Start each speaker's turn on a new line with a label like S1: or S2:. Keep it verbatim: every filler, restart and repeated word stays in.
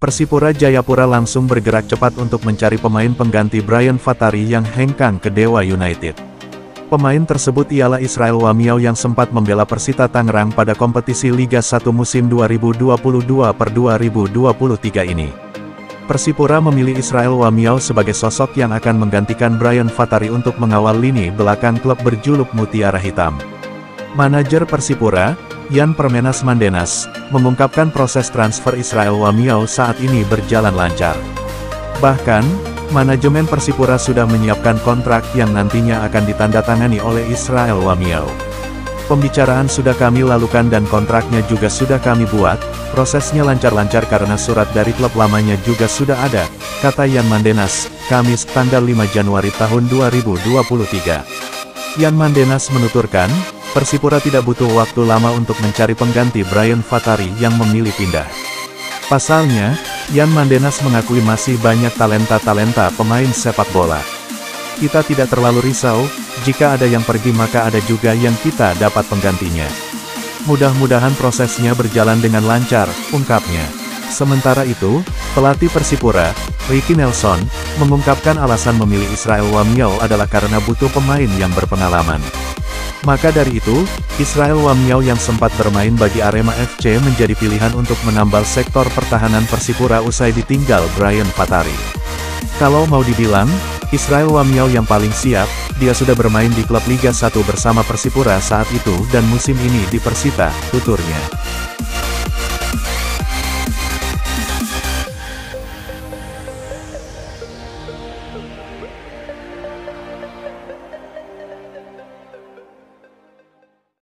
S1: Persipura Jayapura langsung bergerak cepat untuk mencari pemain pengganti Brian Fatari yang hengkang ke Dewa United. Pemain tersebut ialah Israel Wamiau yang sempat membela Persita Tangerang pada kompetisi Liga satu musim dua ribu dua puluh dua per dua ribu dua puluh tiga ini. Persipura memilih Israel Wamiau sebagai sosok yang akan menggantikan Brian Fatari untuk mengawal lini belakang klub berjuluk Mutiara Hitam. Manajer Persipura, Yan Permenas Mandenas, mengungkapkan proses transfer Israel Wamiau saat ini berjalan lancar. Bahkan, manajemen Persipura sudah menyiapkan kontrak yang nantinya akan ditandatangani oleh Israel Wamiau. Pembicaraan sudah kami lakukan dan kontraknya juga sudah kami buat, prosesnya lancar-lancar karena surat dari klub lamanya juga sudah ada, kata Yan Mandenas, Kamis tanggal lima Januari tahun dua ribu dua puluh tiga. Yan Mandenas menuturkan, Persipura tidak butuh waktu lama untuk mencari pengganti Brian Fatari yang memilih pindah. Pasalnya, Yan Mandenas mengakui masih banyak talenta-talenta pemain sepak bola. Kita tidak terlalu risau, jika ada yang pergi maka ada juga yang kita dapat penggantinya. Mudah-mudahan prosesnya berjalan dengan lancar, ungkapnya. Sementara itu, pelatih Persipura, Ricky Nelson, mengungkapkan alasan memilih Israel Wamiau adalah karena butuh pemain yang berpengalaman. Maka dari itu, Israel Wamiau yang sempat bermain bagi Arema F C menjadi pilihan untuk menambal sektor pertahanan Persipura usai ditinggal Brian Fatari. Kalau mau dibilang, Israel Wamiau yang paling siap, dia sudah bermain di klub Liga satu bersama Persipura saat itu dan musim ini di Persita, tuturnya.